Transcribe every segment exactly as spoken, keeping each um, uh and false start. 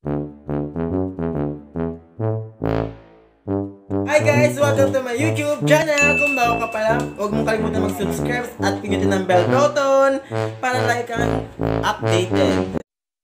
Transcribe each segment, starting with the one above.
Hi guys! Welcome to my YouTube channel! Kung bago ka pa lang, huwag mong kalimutan mag-subscribe at pindutin ang bell button para like kang updated.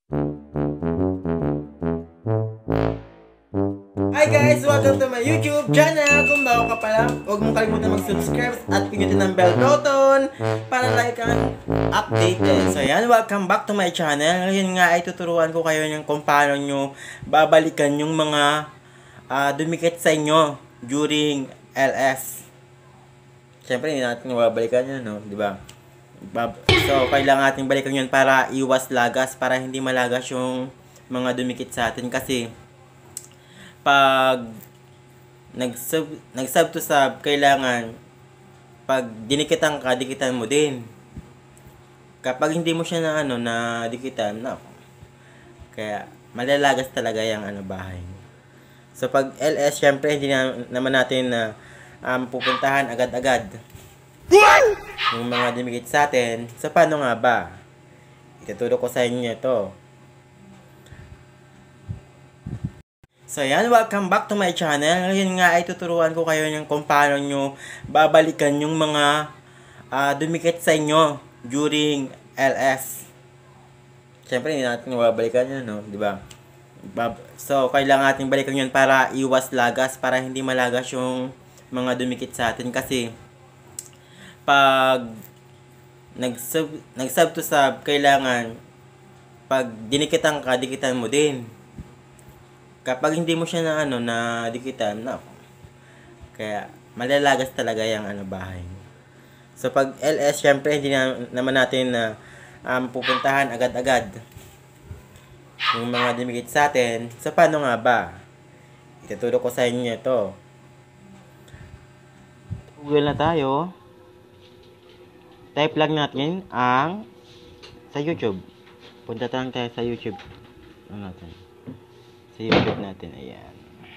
Hi guys! Welcome to my YouTube channel! Kung bago ka pa lang, huwag mong kalimutan mag-subscribe at pindutin ang bell button para like kang updated. So yan, welcome back to my channel. Ngayon nga ay tuturuan ko kayo ng kung paano nyo babalikan yung mga uh, dumikit sa inyo during L S. Siyempre, hindi natin mababalikan yun, no? Diba? So, kailangan natin balikan yun para iwas lagas, para hindi malagas yung mga dumikit sa atin. Kasi, pag nag-sub, nag-sub to sub, kailangan, pag dinikitan ka, dikitan mo din. Kapag hindi mo siya na, ano, na dikitan, no. Kaya, malalagas talaga yung ano, bahay. So, pag L S, syempre, hindi na, naman natin na um, pupuntahan agad-agad yung mga dumikit sa atin. So, paano nga ba? Ituturo ko sa inyo ito. So, yan. Welcome back to my channel. Ngayon nga ay tuturuan ko kayo ng kung paano nyo babalikan yung mga uh, dumikit sa inyo during L S. Syempre, hindi natin mababalikan yun, no? Diba? So, kailangan natin balikan yun para iwas lagas, para hindi malagas yung mga dumikit sa atin. Kasi, pag nag-sub, nag-sub to sub, kailangan, pag dinikitan ka, dikitan mo din. Kapag hindi mo siya na, ano, na dikitan, no. Kaya, malalagas talaga yung ano, bahay. So, pag L S, syempre, hindi na, naman natin na um, pupuntahan agad-agad yung mga dumikit sa atin. So, paano nga ba? Ituturo ko sa inyo ito. Google na tayo. Type lang natin ang sa YouTube. Punta lang tayo sa YouTube. Ano natin? Sa YouTube natin. Ayan.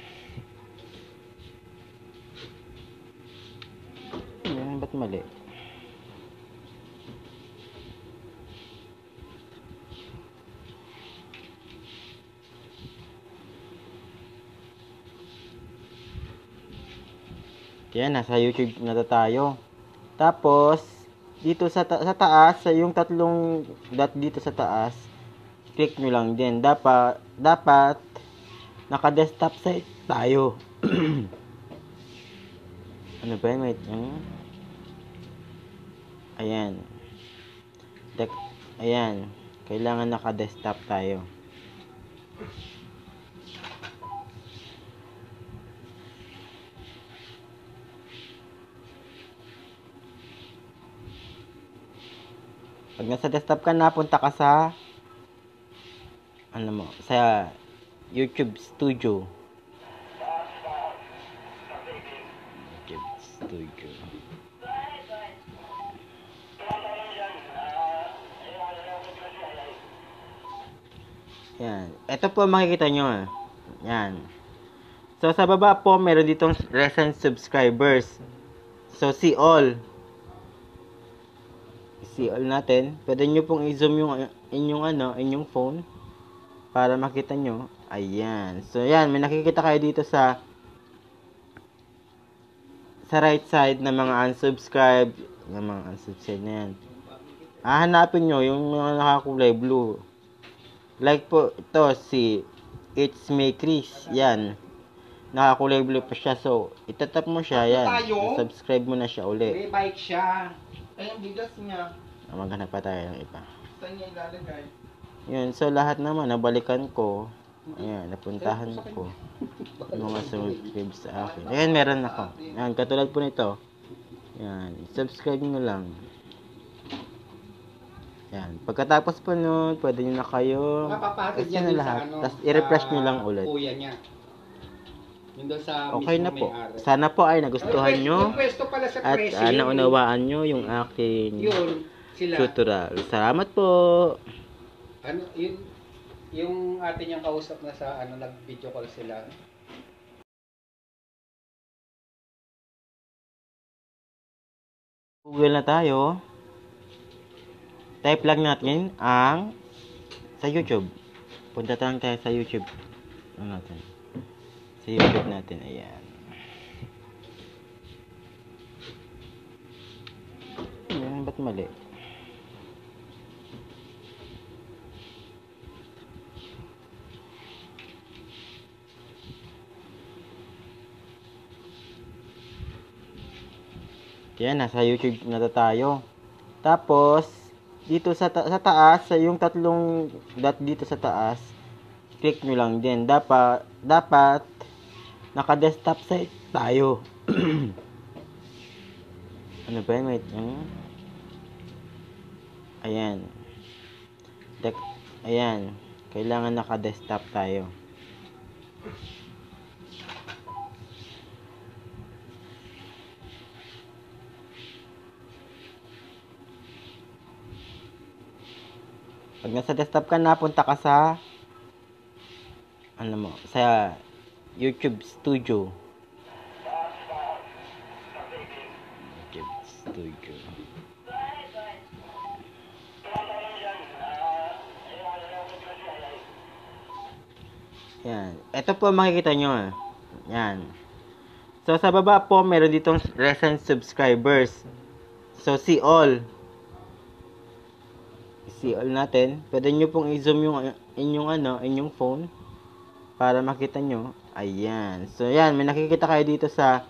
Ayan, ba't mali? Yan, nasa YouTube na tayo. Tapos, dito sa, ta sa taas, sa yung tatlong dot dito sa taas, click nyo lang din. Dapat, dapat, naka-desktop site tayo. Ano ba yun? Wait. Hmm? Ayan. Dek Ayan. Kailangan naka-desktop tayo. Pag nasa desktop ka na, punta ka sa ano mo, sa YouTube Studio. YouTube Studio. Yan. Ito po makikita nyo. Yan. So, sa baba po, meron ditong recent subscribers. So, see all. See all natin. Pwede nyo pong i-zoom yung inyong ano, inyong phone para makita nyo. Ayan. So, yan. May nakikita kayo dito sa sa right side na mga unsubscribed. Yung mga unsubscribed na yan. Hahanapin nyo yung mga nakakulay blue. Like po, ito si It's Me Chris. Yan. Nakakulay blue pa siya. So, itatap mo siya. Yan. Subscribe mo na siya uli. May bike siya. Ay, ang bigas niya. Maghanap pa tayo ng iba. Saan niya ilalagay? Yun. So, lahat naman, nabalikan ko. Ayan, napuntahan ko. Yung mga subscribe sa akin. Ayan, meron ako. Ayan, katulad po nito. Ayan, subscribe nyo lang. Ayan, pagkatapos po nun, pwede nyo na kayo. Mapapatid Kasi niya na dun lahat. sa ano. Tapos, i-refresh nyo lang ulit. Kuya niya. Yun doon sa Okay na mismo po. may-ari. Sana po ay nagustuhan nyo. Yung pwesto pala sa At presyo. uh, yun, naunawaan nyo yung aking Yun, sila. tutorial. Salamat po. Ano, yun, yung atin yung kausap na sa ano, nag-video call sila. Google na tayo. Type lang natin ang sa YouTube. Punta lang tayo sa YouTube. Ano natin? Sa YouTube natin, ayan. Ayan, ba't mali? Ayan, nasa YouTube na tayo. Tapos, dito sa, ta- sa taas, sa yung tatlong dot dito sa taas, click nyo lang din. Dapat, dapat, naka-desktop site tayo. Ano ba yun? Wait. Hmm? Ayan. Dek- Ayan. Kailangan naka-desktop tayo. Pag nasa desktop ka na, punta ka sa ano mo, sa YouTube Studio. YouTube Studio. Yan. Ito po makikita nyo. Yan. So, sa baba po, meron ditong recent subscribers. So, see all. See all natin. Pwede nyo pong i-zoom yung inyong ano, inyong phone para makita nyo. Ayan. So, yan. May nakikita kayo dito sa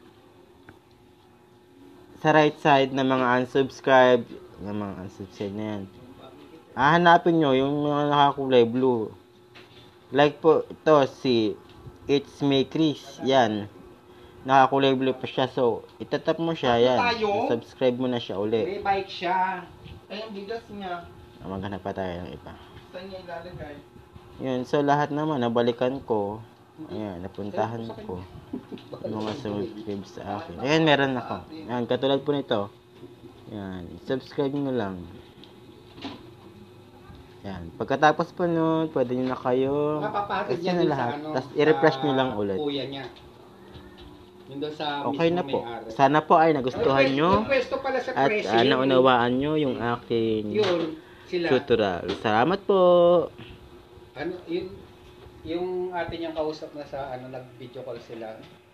sa right side ng mga unsubscribe. Ng mga unsubscribe na yan. Hahanapin nyo yung mga nakakulay blue. Like po, ito si It's Me Chris. Yan. Nakakulay blue pa siya. So, itatap mo siya. Yan. Subscribe mo na siya uli. May bike siya. Ay, ang bigas niya. Maghanap pa tayo ng iba. Saan niya ilalagay? Yun, so lahat naman, nabalikan ko. Ayan, napuntahan ko. Yung mga subscribe sa akin. Ayan, meron ako. Ayan, katulad po nito. Ayan, subscribe nyo lang. Ayan, pagkatapos po nun, pwede nyo na kayo. Mapapatid Kasi niya na din lahat. sa ano. Tapos, i-refresh sa nyo lang ulit. Kuya niya. Yun doon sa Okay na mismo po. may-ari. Sana po ay nagustuhan Yung nyo. pwesto pala sa At presyo uh, yun. naunawaan nyo yung aking Yun, sila. tutorial. Salamat po. Ano, yun, yung atin yung kausap na sa ano, nag-video call sila.